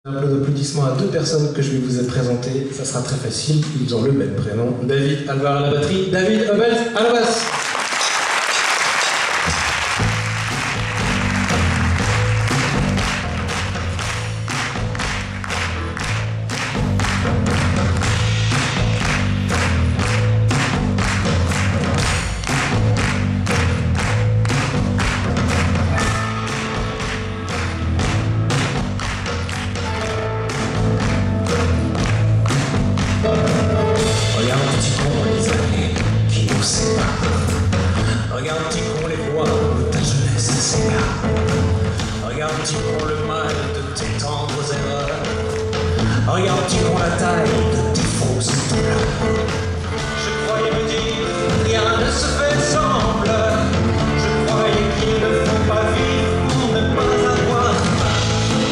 Un peu d'applaudissements à deux personnes que je vais vous présenter, ça sera très facile, ils ont le même prénom. David Alvar à la batterie, David Hubels à la basse. Regarde un petit con les années qui nous séparent. Regarde un petit con les voix où ta jeunesse s'égare. Regarde un petit con le mal de tes tendres erreurs. Regarde un petit con la taille de tes fausses douleurs. Je croyais me dire rien ne se fait sans pleurs. Je croyais qu'il ne faut pas vivre pour ne pas avoir peur.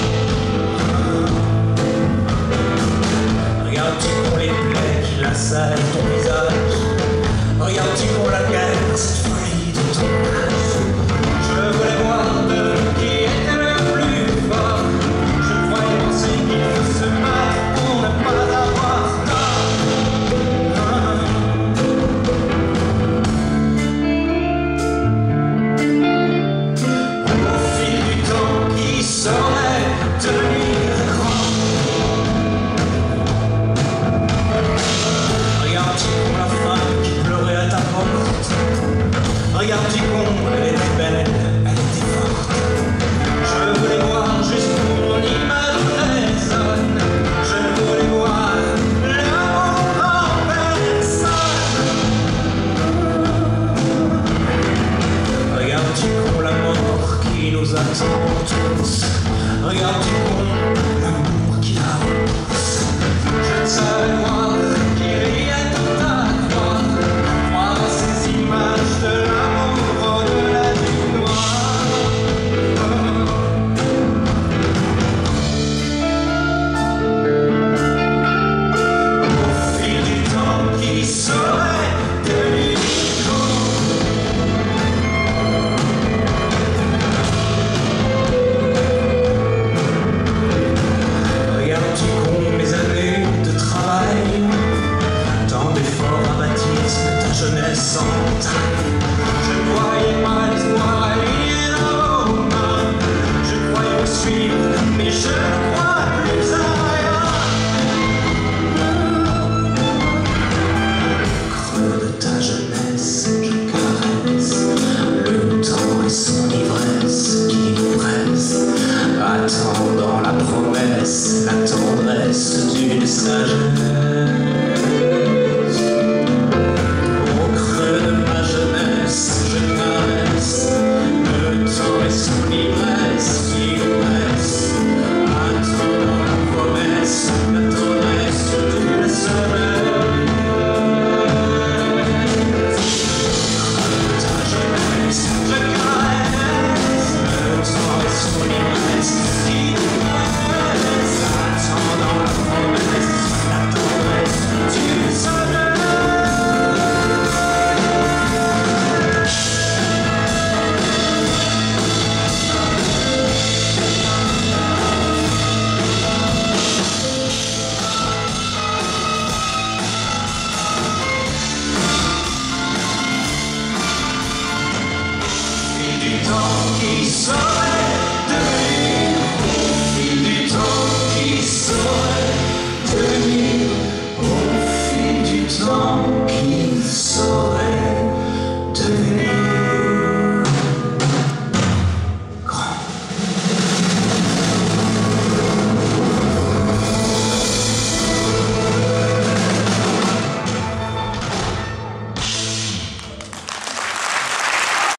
Regarde un petit con les plaies qui lacèrent ton visage. Regarde un petit con la guerre, cette folie de ton âge. Je voulais voir de qui était le plus fort. Je croyais penser qu'il faut se battre pour ne pas avoir tort. Au fil du temps qui saurait tenir grand. Regarde un petit con la femme qui pleurait à ta porte. Regarde un petit con, elle était belle, elle était forte. Je voulais voir juste mon image résonne. Je voulais voir l'amour en personne. Regarde un petit con la mort qui nous attend tous. Regarde un petit con l'amour qui avance. Je ne savais voir qui riait tout à croire. Voir ces images de l'amour au-delà du noir. Au fil du temps qui saurait tenir compte. Regarde un petit con mes années de travail. Tant d'efforts à bâtir ce que ta jeunesse en taille. Je croyais pas l'espoir aligné dans vos mains. Je croyais vous suivre, mais je ne crois plus à rien. Creux de ta jeunesse, je caresse le temps et son ivresse qui nous presse, attendant la promesse, la tendresse d'une sagesse.